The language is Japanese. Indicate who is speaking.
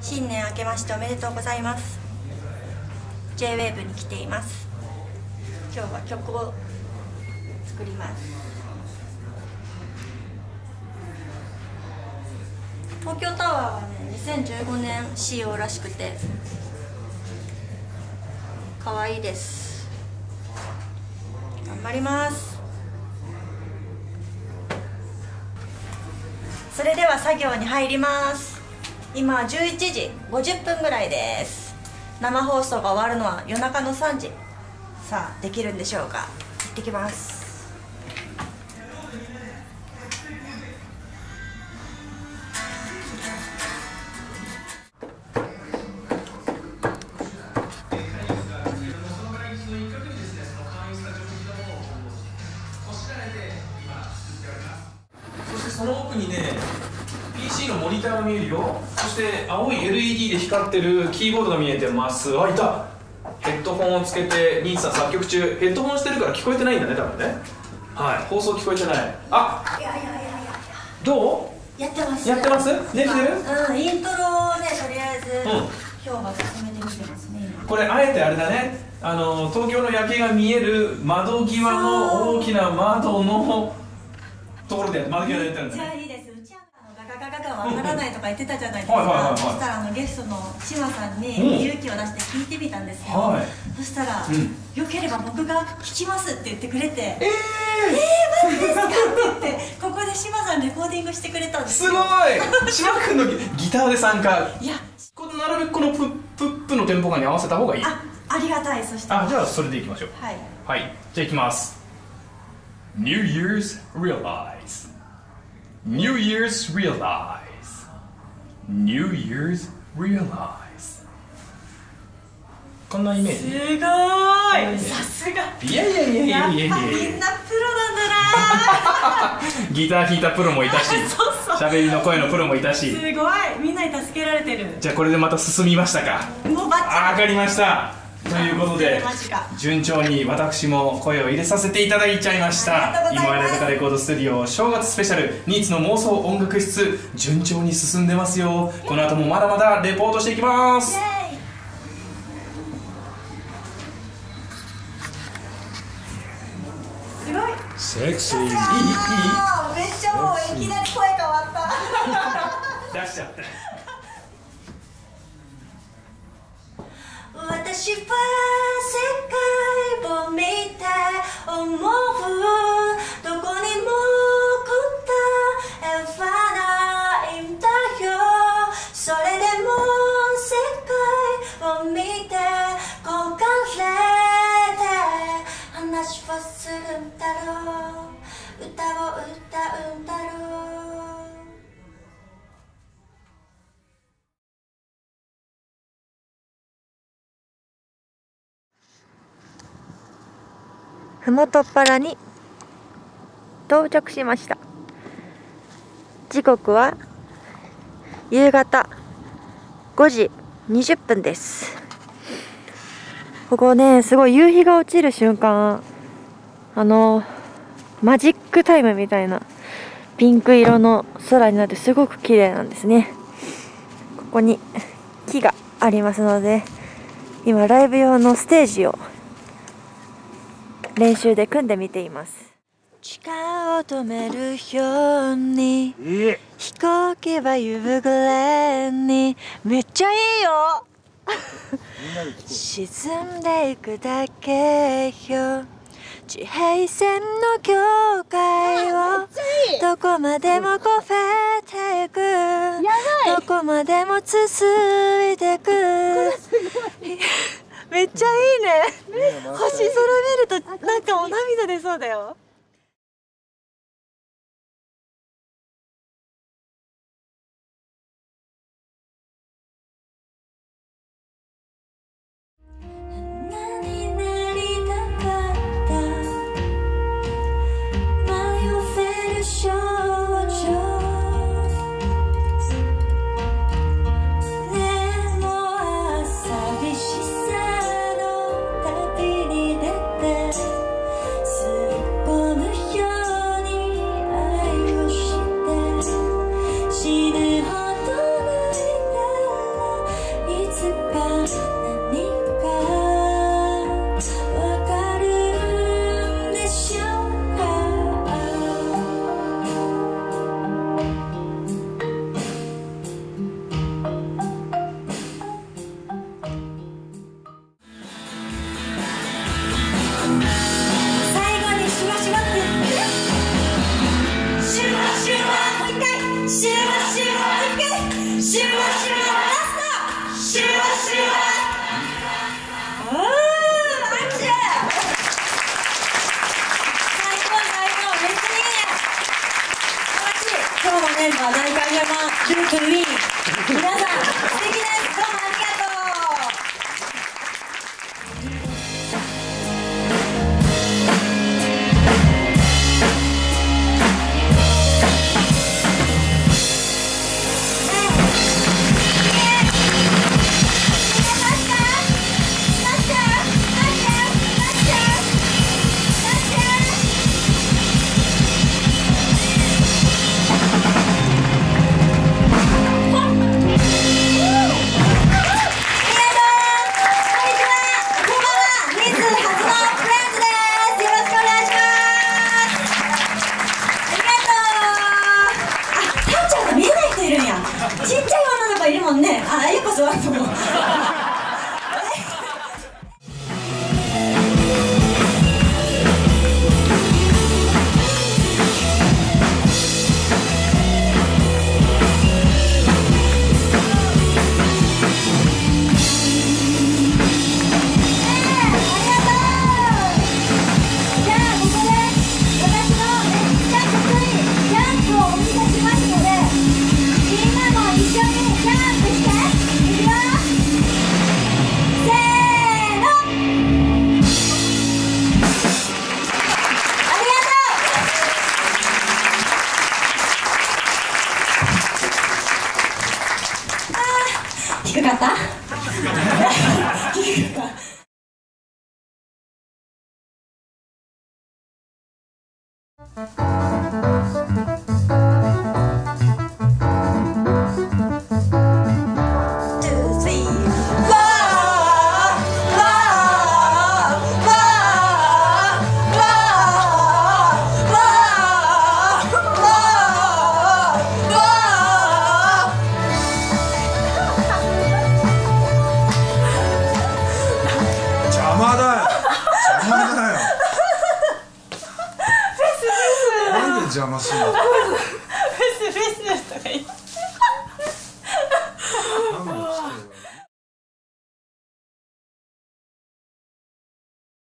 Speaker 1: 新年明けましておめでとうございます。 J-WAVE に来ています。今日は曲を作ります。東京タワーはね、2015年仕様らしくて可愛いです。頑張ります。それでは作業に入ります。今11時50分ぐらいです。生放送が終わるのは夜中の3時。さあできるんでしょうか。行ってきます。
Speaker 2: その奥にね、PC のモニターが見えるよ。そして青い LED で光ってるキーボードが見えてます。あ、いた。ヘッドホンをつけて、ニーさん作曲中。ヘッドホンしてるから聞こえてないんだね、多分ね。はい、放送聞こえてない。あ、
Speaker 1: いや
Speaker 2: どう？
Speaker 1: やってます。
Speaker 2: やってます？できてる？
Speaker 1: うん、イントロをね、とりあえず、今日は進めてみてますね。
Speaker 2: これあえてあれだね、東京の夜景が見える窓際の大きな窓のところで窓際でやってるんだね。
Speaker 1: めっちゃいいです。うちはガガガガガわからないとか言ってたじゃないですか。そしたらゲストの志麻さんに勇気を出して聞いてみたんですよ。そしたら、よければ僕が弾きますって言ってくれて、マジですかって言って、ここで志麻さんレコーディングしてくれたんですよ。
Speaker 2: すごい。志麻君のギターで参加。
Speaker 1: いや、
Speaker 2: なるべくこのプップのテンポ感に合わせた方がいい。
Speaker 1: ありがたい。そしてじ
Speaker 2: ゃあそれでいきましょう。はい、じゃあいきます。 New Year's Realize, New Year's Realize, New Year's Realize。 こんなイメージ。
Speaker 1: すごーい、さすが。
Speaker 2: いや
Speaker 1: やっぱみんなプロなんだな
Speaker 2: ギター弾いたプロもいたし、喋りの声のプロもいたし、
Speaker 1: すごい、みんなに助けられてる。
Speaker 2: じゃあこれでまた進みましたか？
Speaker 1: もうバッチリ。
Speaker 2: 分かりました。ということで順調に私も声を入れさせていただいちゃいました。今井坂レコードスタジオ正月スペシャルニーツの妄想音楽室、順調に進んでますよ。この後もまだまだレポートしていきます。
Speaker 1: すごい
Speaker 2: セクシー。いい。
Speaker 1: めっちゃもういきなり声変わった
Speaker 2: 出しちゃった。
Speaker 1: 私は世界を見て思う、どこにも答えはないんだよ。それでも世界を見て焦がれて話をするんだろう、歌を歌うんだろう。ふもとっぱらに到着しました。時刻は夕方5時20分です。ここね、すごい夕日が落ちる瞬間、マジックタイムみたいなピンク色の空になってすごく綺麗なんですね。ここに木がありますので、今ライブ用のステージを練習で組んでみています。時間を止めるように飛行機は夕暮れに、めっちゃいいよ沈んでいくだけよ、地平線の境界をどこまでも越えていく、どこまでも続いていくめっちゃいいね。星空見るとなんかお涙出そうだよ。すっごい素敵です。どうもありがちっちゃい女の子いるもんね。あ、ゆっこそうだと思う。低かった低かった